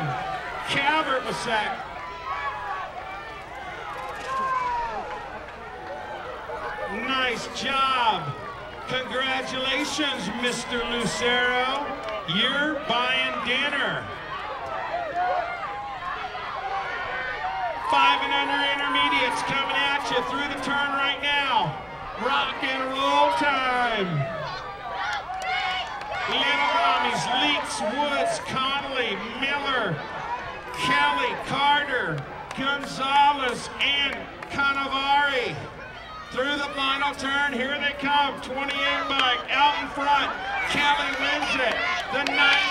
Calvert was sacked. Nice job. Congratulations, Mr. Lucero. You're buying dinner. 5 and under intermediates coming at you through the turn right now. Rock and roll time. Little Mommies, Leaks, Woods, Connolly, Miller, Kelly, Carter, Gonzalez, and Canavari. Through the final turn, here they come. 28 bike out in front. Kelly wins it. The 9